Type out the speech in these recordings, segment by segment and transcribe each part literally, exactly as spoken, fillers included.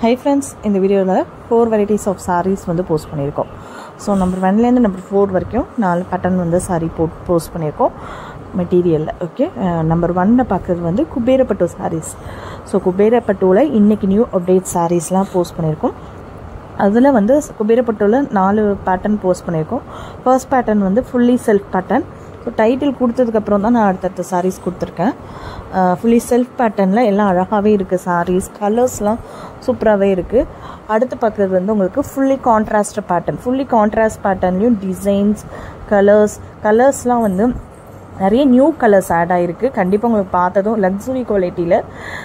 Hi friends, in the video four varieties of sarees வந்து post பண்ணிருக்கோம். So number one ல இருந்து number four வரைக்கும் நாலு pattern வந்து saree post பண்ணிருக்கோம் material. Okay, uh, number one ல பார்க்கிறது வந்து Kubera Pattu sarees. So Kubera Pattuல இன்னைக்கு new update sareesலாம் post பண்ணிருக்கோம். அதுல வந்து Kubera Pattuல நாலு pattern post பண்ணிருக்கோம். First pattern வந்து fully self pattern. So title கொடுத்ததுக்கு அப்புறம் தான் நான் அடுத்த sarees கொடுத்திருக்கேன். fully self patternல எல்லாம் அழகாவே இருக்கு sarees, கலர்ஸ்லாம் சூப்பராவே இருக்கு. அடுத்து பார்க்கிறது வந்து உங்களுக்கு fully contrast pattern. fully contrast patternலயும் டிசைன்ஸ், கலர்ஸ், கலர்ஸ்லாம் வந்து நிறைய நியூ கலர்ஸ் ஆட் ஆயிருக்கு. கண்டிப்பாக உங்களுக்கு பார்த்ததும் லக்ஸுரி குவாலிட்டியில்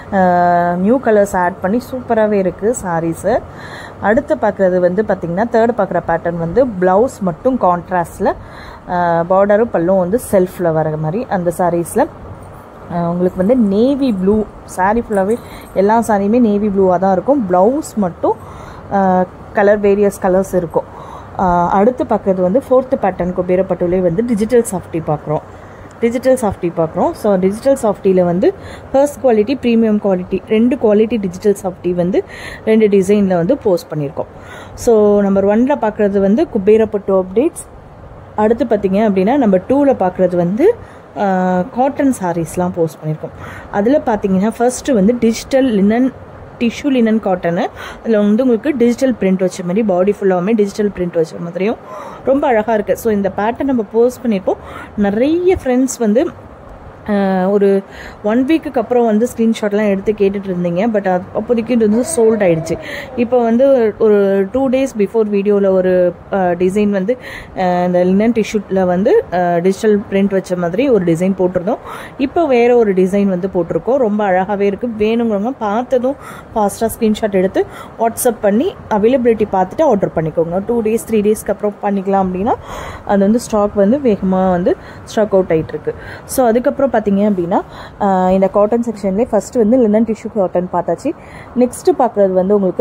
நியூ கலர்ஸ் ஆட் பண்ணி சூப்பராகவே இருக்குது சாரீஸு. அடுத்து பார்க்குறது வந்து பார்த்திங்கன்னா தேர்ட் பார்க்குற பேட்டர்ன் வந்து ப்ளவுஸ் மட்டும் கான்ட்ராஸ்டில், பார்டரும் பல்லும் வந்து செல்ஃபில் வர மாதிரி அந்த சாரீஸில் உங்களுக்கு வந்து நேவி ப்ளூ சாரீ ஃபுல்லாகவே எல்லா சாரியுமே நேவி ப்ளூவாக தான் இருக்கும். ப்ளவுஸ் மட்டும் கலர் வேரியஸ் கலர்ஸ் இருக்கும். அடுத்து பார்க்குறது வந்து ஃபோர்த்து பேட்டர்ன் Kubera Pattuலே வந்து டிஜிட்டல் சாஃப்டி பார்க்குறோம். டிஜிட்டல் சாஃப்டி பார்க்குறோம். ஸோ டிஜிட்டல் சாஃப்டியில் வந்து ஃபர்ஸ்ட் குவாலிட்டி, ப்ரீமியம் குவாலிட்டி, ரெண்டு குவாலிட்டி டிஜிட்டல் சாஃப்டி வந்து ரெண்டு டிசைனில் வந்து போஸ்ட் பண்ணியிருக்கோம். ஸோ நம்பர் ஒனில் பார்க்குறது வந்து Kubera Pattu அப்டேட்ஸ். அடுத்து பார்த்திங்க அப்படின்னா நம்பர் டூவில் பார்க்குறது வந்து காட்டன் சாரீஸ்லாம் போஸ்ட் பண்ணியிருக்கோம். அதில் பார்த்தீங்கன்னா ஃபர்ஸ்ட்டு வந்து digital linen tissue linen cotton, அதில் வந்து உங்களுக்கு டிஜிட்டல் பிரிண்ட் வச்ச மாதிரி பாடி ஃபுல்லாகவுமே டிஜிட்டல் பிரிண்ட் வச்ச மாதிரியும் ரொம்ப அழகாக இருக்குது. ஸோ இந்த பேட்டர்ன் நம்ம போஸ்ட் பண்ணியிருப்போம். நிறைய ஃப்ரெண்ட்ஸ் வந்து ஒரு ஒன் வீக்குக்கு அப்புறம் வந்து ஸ்க்ரீன்ஷாட்லாம் எடுத்து கேட்டுட்டு இருந்தீங்க. பட் அது அப்போதைக்கு இது வந்து சோல்ட் ஆகிடுச்சு. இப்போ வந்து ஒரு டூ டேஸ் பிஃபோர் வீடியோவில் ஒரு டிசைன் வந்து இந்த லினன் டிஷ்யூவில் வந்து டிஜிட்டல் பிரிண்ட் வச்ச மாதிரி ஒரு டிசைன் போட்டிருந்தோம். இப்போ வேறு ஒரு டிசைன் வந்து போட்டிருக்கோம். ரொம்ப அழகாகவே இருக்குது. வேணுங்கிறவங்க பார்த்ததும் ஃபாஸ்ட்டாக ஸ்க்ரீன்ஷாட் எடுத்து வாட்ஸ்அப் பண்ணி அவைலபிலிட்டி பார்த்துட்டு ஆர்டர் பண்ணிக்கோங்க. டூ டேஸ் த்ரீ டேஸ்க்கு அப்புறம் பண்ணிக்கலாம் அப்படின்னா அது வந்து ஸ்டாக் வந்து வேகமாக வந்து ஸ்டாக் அவுட் ஆகிட்டுருக்கு. ஸோ அதுக்கப்புறம் பார்த்தீங்க அப்படின்னா இந்த காட்டன் செக்ஷன்லேயே ஃபஸ்ட்டு வந்து லினன் டிஷ்யூ காட்டன் பார்த்தாச்சு. நெக்ஸ்ட்டு பார்க்குறது வந்து உங்களுக்கு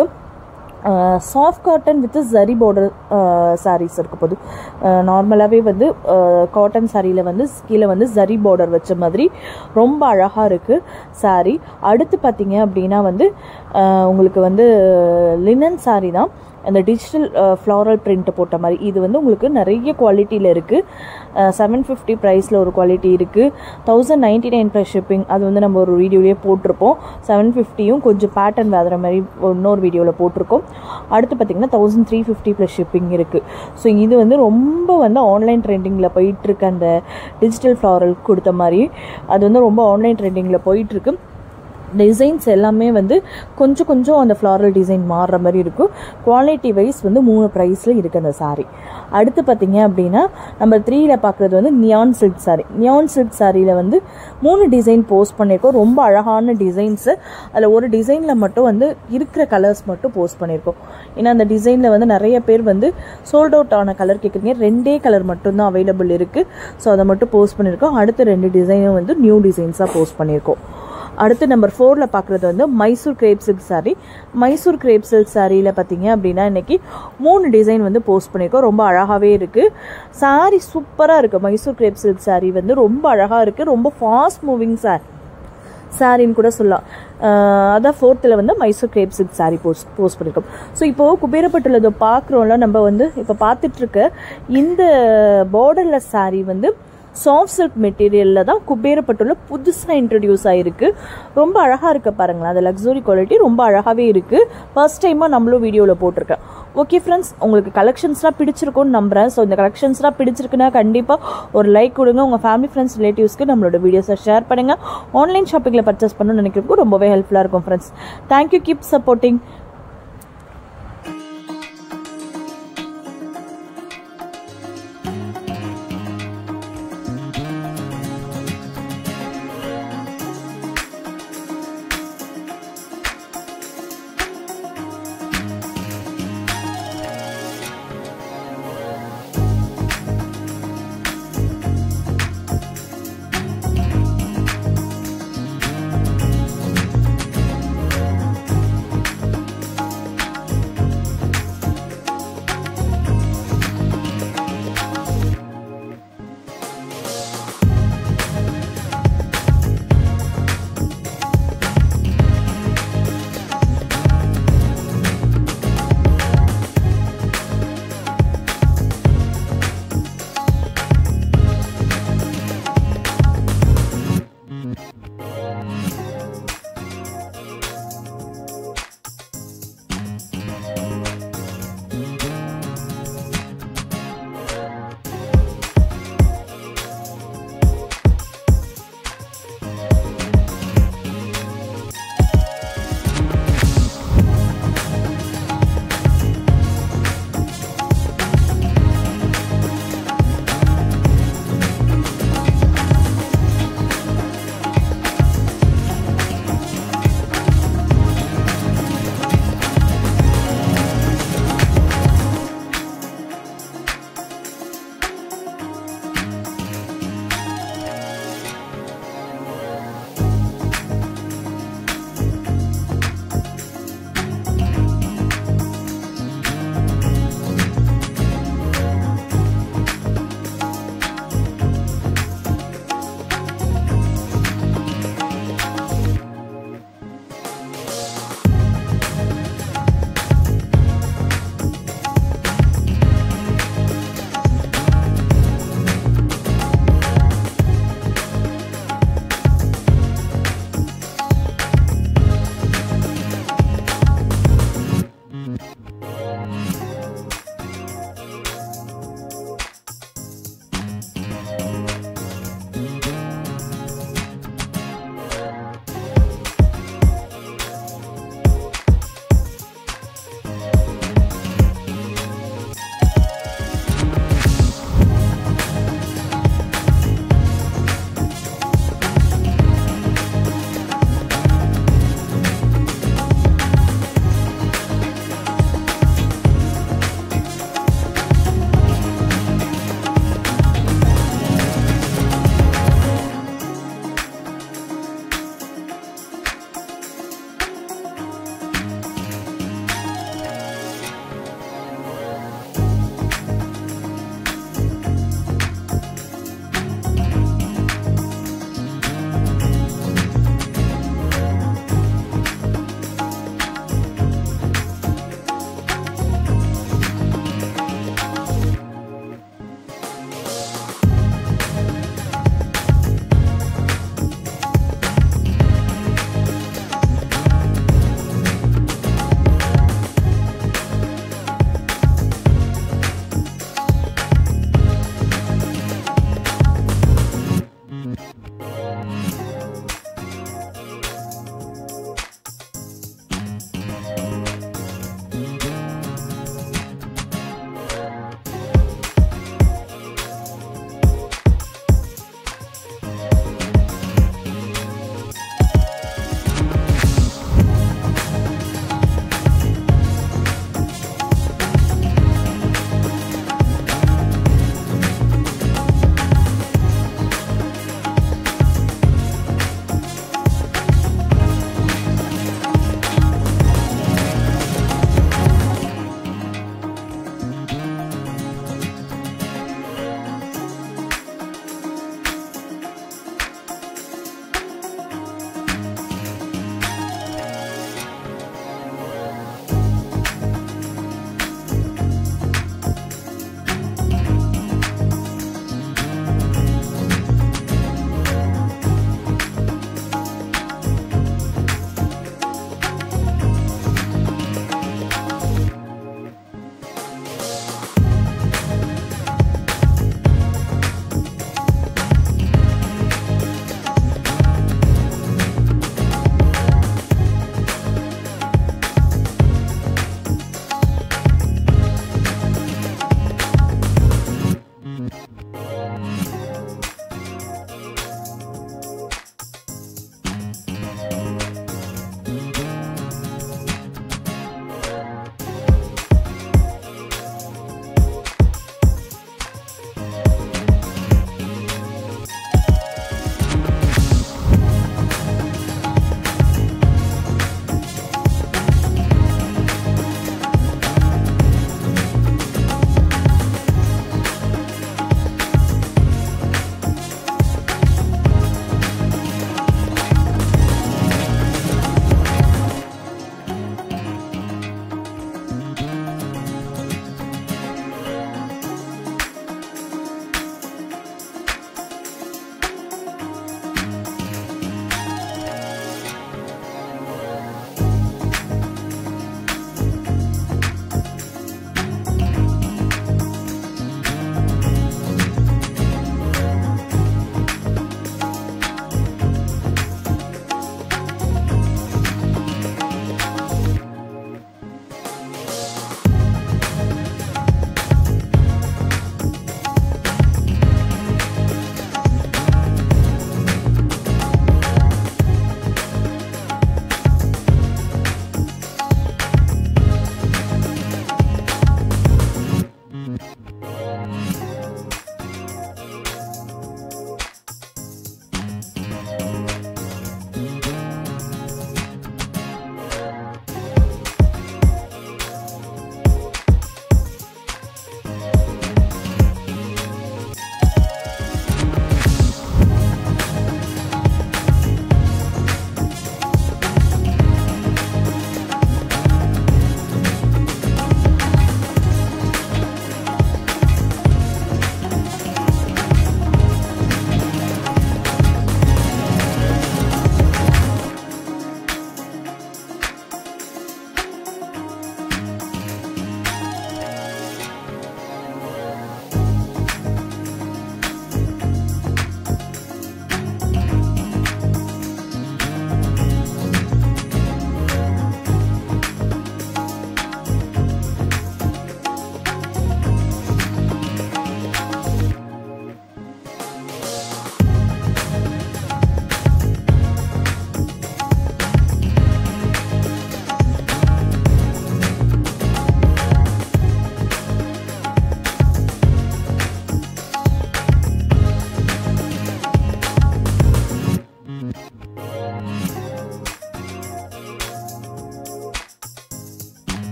soft cotton with zari border sarees இருக்க போது. நார்மலாகவே வந்து காட்டன் சாரியில் வந்து கீழே வந்து ஜரி பார்டர் வச்ச மாதிரி ரொம்ப அழகாக இருக்குது சாரீ. அடுத்து பார்த்தீங்க அப்படின்னா வந்து உங்களுக்கு வந்து லினன் சாரீ தான், அந்த டிஜிட்டல் ஃப்ளாரல் பிரிண்ட் போட்ட மாதிரி. இது வந்து உங்களுக்கு நிறைய குவாலிட்டியில் இருக்குது. செவன் ஃபிஃப்டி ப்ரைஸில் ஒரு குவாலிட்டி இருக்குது. Thousand ninety nine plus shipping, அது வந்து நம்ம ஒரு வீடியோலேயே போட்டிருப்போம். செவன் ஃபிஃப்டியும் கொஞ்சம் பேட்டர்ன் வேறு மாதிரி இன்னொரு வீடியோவில் போட்டிருக்கோம். அடுத்து பார்த்திங்கன்னா thousand three fifty plus shipping இருக்குது. ஸோ இது வந்து ரொம்ப வந்து ஆன்லைன் ட்ரெண்டிங்கில் போயிட்டுருக்கு. அந்த டிஜிட்டல் ஃப்ளாரல் கொடுத்த மாதிரி அது வந்து ரொம்ப ஆன்லைன் ட்ரெண்டிங்கில் போயிட்டுருக்கு. டிசைன்ஸ் எல்லாமே வந்து கொஞ்சம் கொஞ்சம் அந்த ஃப்ளாரல் டிசைன் மாறுற மாதிரி இருக்கும். குவாலிட்டி வைஸ் வந்து மூணு ப்ரைஸில் இருக்குது அந்த சாரீ. அடுத்து பார்த்திங்க அப்படின்னா நம்பர் த்ரீயில் பார்க்குறது வந்து neon silk sari. Neon silk சாரியில் வந்து மூணு டிசைன் போஸ்ட் பண்ணியிருக்கோம். ரொம்ப அழகான டிசைன்ஸு. அதில் ஒரு டிசைனில் மட்டும் வந்து இருக்கிற கலர்ஸ் மட்டும் போஸ்ட் பண்ணியிருக்கோம். ஏன்னா அந்த டிசைனில் வந்து நிறைய பேர் வந்து சோல்ட் அவுட் ஆன கலர் கேட்குறீங்க. ரெண்டே கலர் மட்டும்தான் அவைலபிள் இருக்குது. ஸோ அதை மட்டும் போஸ்ட் பண்ணியிருக்கோம். அடுத்த ரெண்டு டிசைனும் வந்து நியூ டிசைன்ஸாக போஸ்ட் பண்ணியிருக்கோம். அடுத்து நம்பர் ஃபோரில் பார்க்குறது வந்து Mysore crepe silk sari. Mysore crepe silk சாரியில் பார்த்தீங்க அப்படின்னா இன்றைக்கி மூணு டிசைன் வந்து போஸ்ட் பண்ணியிருக்கோம். ரொம்ப அழகாகவே இருக்குது. சாரீ சூப்பராக இருக்குது. மைசூர் கிரேப் சில்க் சாரீ வந்து ரொம்ப அழகாக இருக்குது. ரொம்ப ஃபாஸ்ட் மூவிங் சார் சாரின்னு கூட சொல்லலாம். அதான் ஃபோர்த்தில் வந்து Mysore crepe silk sari post post பண்ணியிருக்கோம். ஸோ இப்போது Kubera Pattuல இதை பார்க்குறோம்ல, நம்ம வந்து இப்போ பார்த்துட்ருக்க இந்த பார்டர்லெஸ் சாரீ வந்து சாஃப்ட் சில்க் மெட்டீரியலில் தான் Kubera Pattuல புதுசாக இன்ட்ரடியூஸ் ஆகிருக்கு. ரொம்ப அழகாக இருக்க பாருங்களேன். அது லக்ஸுரி குவாலிட்டி ரொம்ப அழகாகவே இருக்குது. ஃபர்ஸ்ட் டைமாக நம்மளும் வீடியோவில் போட்டிருக்கேன். ஓகே ஃப்ரெண்ட்ஸ், உங்களுக்கு கலெக்ஷன்ஸ்லாம் பிடிச்சிருக்கும்னு நம்புகிறேன். ஸோ இந்த கலெக்ஷன்ஸ்லாம் பிடிச்சிருக்குன்னா கண்டிப்பாக ஒரு லைக் கொடுங்க. உங்கள் ஃபேமிலி ஃப்ரெண்ட்ஸ் ரிலேட்டிவ்ஸ்க்கு நம்மளோட வீடியோஸை ஷேர் பண்ணுங்கள். ஆன்லைன் ஷாப்பிங்கில் பர்ச்சேஸ் பண்ணணும்னு நினைக்கிறதுக்கு ரொம்பவே ஹெல்ப்ஃபுல்லாக இருக்கும் ஃப்ரெண்ட்ஸ். Thank you, keep supporting.